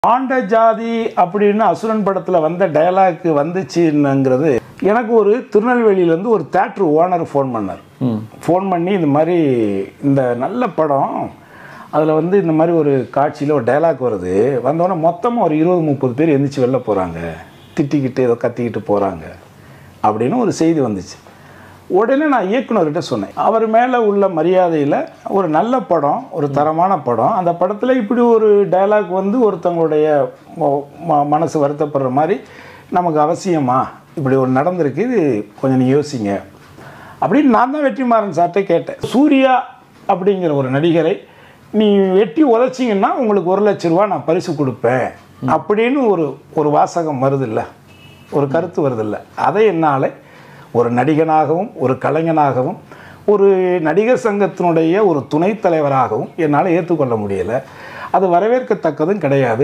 ஆண்ட ஜாதி அப்படின்னு அசுரன் படத்தில் வந்த டயலாக் வந்துச்சுன்னுங்கிறது எனக்கு ஒரு திருநெல்வேலியிலேருந்து ஒரு தேட்ரு ஓனர் ஃபோன் பண்ணார். ஃபோன் பண்ணி இந்த மாதிரி இந்த நல்ல படம் அதில் இந்த மாதிரி ஒரு காட்சியில் ஒரு டயலாக் வருது, வந்தோடனே மொத்தமாக ஒரு 20-30 பேர் எந்திரிச்சு வெளில போகிறாங்க, திட்டிக்கிட்டு ஏதோ கத்திக்கிட்டு போகிறாங்க அப்படின்னு ஒரு செய்தி வந்துச்சு. உடனே நான் இயக்குனர்கிட்ட சொன்னேன், அவர் மேலே உள்ள மரியாதையில் ஒரு நல்ல படம், ஒரு தரமான படம், அந்த படத்தில் இப்படி ஒரு டயலாக் ஒருத்தவங்களுடைய மனசு வருத்தப்படுற மாதிரி நமக்கு அவசியமா, இப்படி ஒரு நடந்திருக்கு, இது கொஞ்சம் நீ யோசிங்க அப்படின்னு நான் தான் வெற்றிமாறன் சார்கிட்ட கேட்டேன். சூர்யா அப்படிங்கிற ஒரு நடிகரை நீ வெட்டி உதைச்சிங்கன்னா உங்களுக்கு 1 லட்ச ரூபா நான் பரிசு கொடுப்பேன் அப்படின்னு ஒரு வாசகம் வருதில்ல, ஒரு கருத்து வருதில்ல, அதை என்னால் ஒரு நடிகனாகவும் ஒரு கலைஞனாகவும் ஒரு நடிகர் சங்கத்தினுடைய ஒரு துணைத் தலைவராகவும் என்னால் ஏற்றுக்கொள்ள முடியலை. அது வரவேற்கத்தக்கதும் கிடையாது.